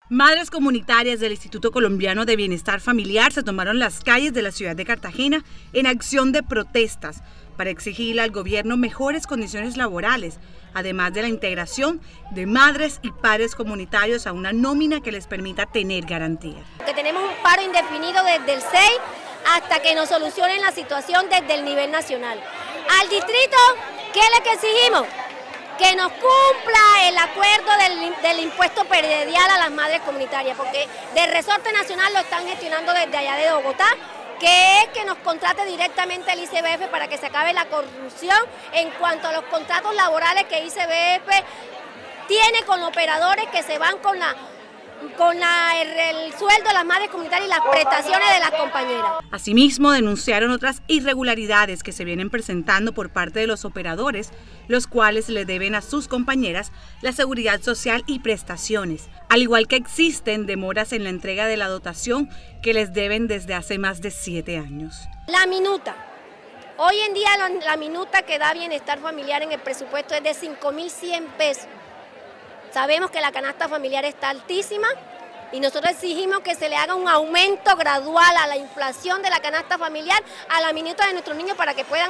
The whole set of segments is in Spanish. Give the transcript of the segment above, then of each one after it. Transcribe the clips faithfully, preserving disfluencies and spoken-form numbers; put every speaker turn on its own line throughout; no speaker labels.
Madres comunitarias del Instituto Colombiano de Bienestar Familiar se tomaron las calles de la ciudad de Cartagena en acción de protestas para exigirle al gobierno mejores condiciones laborales, además de la integración de madres y padres comunitarios a una nómina que les permita tener garantía.
Que tenemos un paro indefinido desde el seis hasta que nos solucionen la situación desde el nivel nacional. Al distrito, ¿qué es lo que exigimos? Que nos cumpla el acuerdo del, del impuesto predial a las madres comunitarias, porque del resorte nacional lo están gestionando desde allá de Bogotá, que es que nos contrate directamente el I C B F para que se acabe la corrupción en cuanto a los contratos laborales que I C B F tiene con operadores que se van con la con la, el, el sueldo de las madres comunitarias y las prestaciones de las compañeras.
Asimismo, denunciaron otras irregularidades que se vienen presentando por parte de los operadores, los cuales le deben a sus compañeras la seguridad social y prestaciones, al igual que existen demoras en la entrega de la dotación que les deben desde hace más de siete años.
La minuta. Hoy en día la, la minuta que da Bienestar Familiar en el presupuesto es de cinco mil cien pesos. Sabemos que la canasta familiar está altísima y nosotros exigimos que se le haga un aumento gradual a la inflación de la canasta familiar a la minuta de nuestros niños para que puedan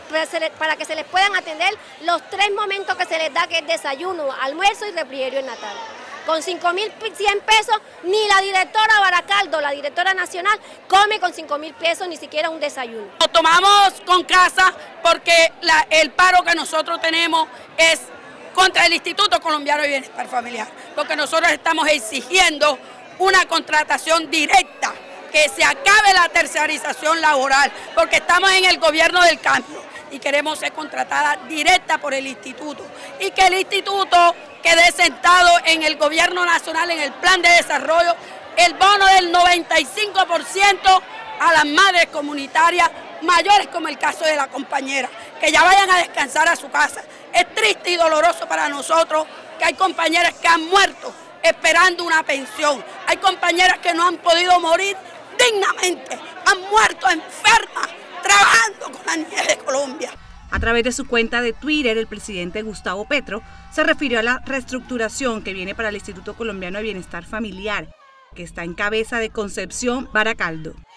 para que se les puedan atender los tres momentos que se les da, que es desayuno, almuerzo y refrigerio en Natal. Con cinco mil cien pesos ni la directora Baracaldo, la directora nacional, come con cinco mil pesos ni siquiera un desayuno.
Lo tomamos con casa porque la, el paro que nosotros tenemos es contra el Instituto Colombiano de Bienestar Familiar, porque nosotros estamos exigiendo una contratación directa, que se acabe la tercerización laboral, porque estamos en el gobierno del cambio y queremos ser contratada directa por el instituto y que el instituto quede sentado en el gobierno nacional, en el plan de desarrollo, el bono del noventa y cinco por ciento a las madres comunitarias mayores, como el caso de la compañera, que ya vayan a descansar a su casa. Es triste y doloroso para nosotros que hay compañeras que han muerto esperando una pensión. Hay compañeras que no han podido morir dignamente, han muerto enfermas trabajando con la niñez de Colombia.
A través de su cuenta de Twitter, el presidente Gustavo Petro se refirió a la reestructuración que viene para el Instituto Colombiano de Bienestar Familiar, que está en cabeza de Concepción Baracaldo.